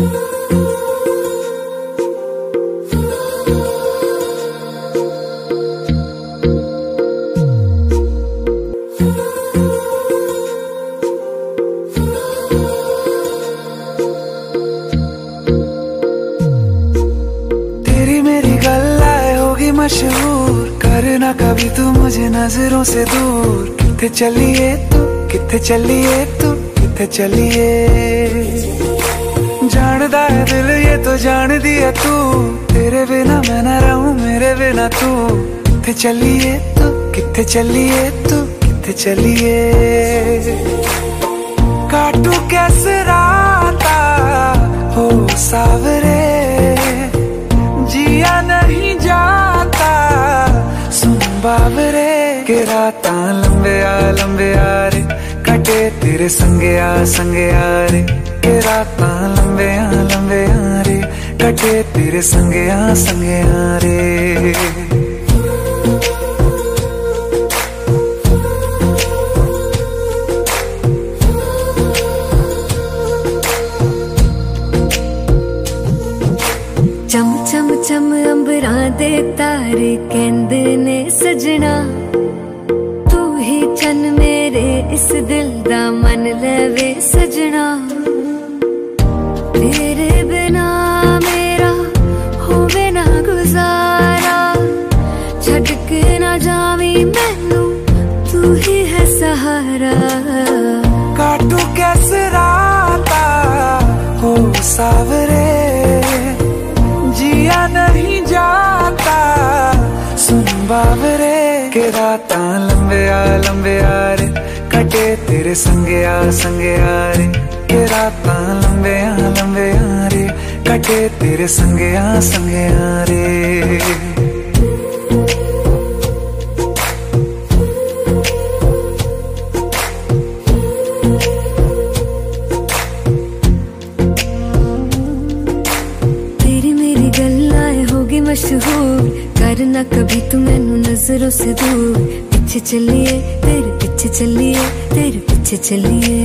मशहूर करना कभी तू मुझे नजरों से दूर। किथे चलिए तू, किथे चलिए तू, किथे चलिए। जानदा है दिल ये तो जान दिया तू, तेरे बिना मैं ना रहूं मेरे बिना तू। किथे चलिए तू, किथे चलिए तू, किथे चलिए। काटू कैसे राता हो सावरे, जिया नहीं जाता सुन बाबरे। के राता लंबे आ रे, कटे तेरे संगे आ रे। के राता लंबे आ रे, कटे तेरे संगे आ रे। चम चम चम अंबरां दे तारे कहंदे ने सजना, तू ही चन मेरे इस दिल दा मन लवे सजना। तेरे बिना मेरा होवे ना गुजारा, छड़ के ना जावी मैनू तू ही है सहारा। काटू कैसे राता हो सावरे, जिया नहीं जाता सुन बाबरे। के राता लंबे आ रे, कटे तेरे संगे आ रे। के राता लंबे आ रे, कटे तेरे संगे आ रे। मशहूर करना कभी तू मैनू नजरों से दूर। पीछे चलिए तेरे पीछे चलिए, तेरे पीछे चलिए।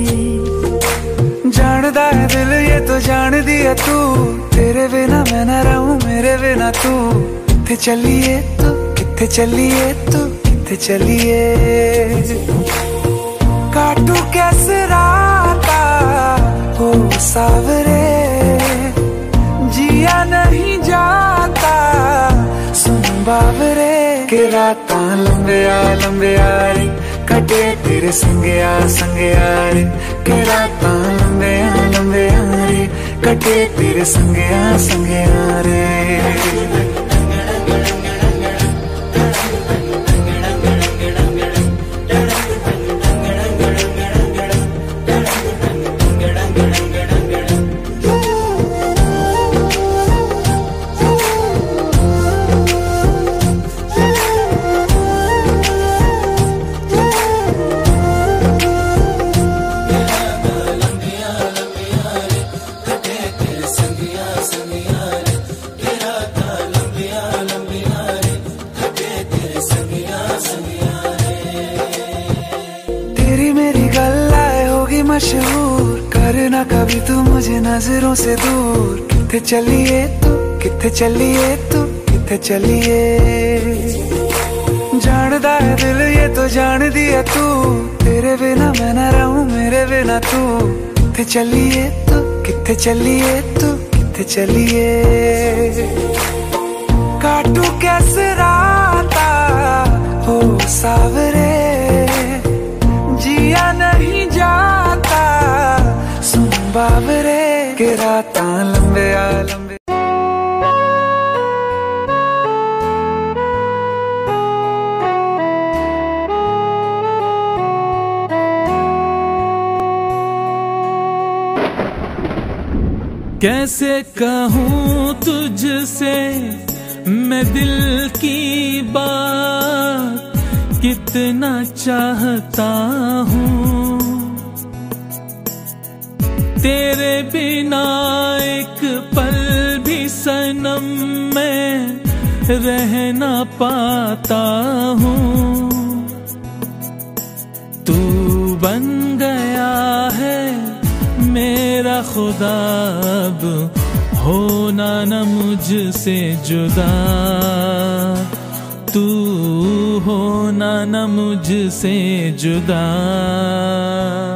जानदा है दिल ये तो जान दिया तू, तेरे बिना मैं ना रहूं मेरे बिना तू। किथे चलिए तू, किथे चलिए तू, किथे चलिए। काटू कैसे राता हो सावरे, जिया नहीं जाता सुन बाबरे। के राता लंबे आ रे, कटे तेरे संगे आ रे। के राता लंबे आ रे, कटे तेरे संगे आ रे। मशहूर करना कभी तू मुझे नजरों से दूर। किथे चलिए तू, किथे चलिए तू, किथे चलिए। जानदा है दिल ये तो जान दिया तू, तेरे बिना मैं ना रहूं मेरे बिना तू। किथे चलिए तू, किथे चलिए तू, किथे चलिए। काटू कैसे राता हो सावरे, जिया नहीं जाता सुन बाबरे। के राता लंबे कैसे कहूँ तुझसे मैं दिल की बात, कितना चाहता हूँ तेरे बिना एक पल भी सनम मैं रह ना पाता हूँ। तू बन गया है मेरा खुदा होना न मुझसे जुदा, तू होना न मुझसे जुदा।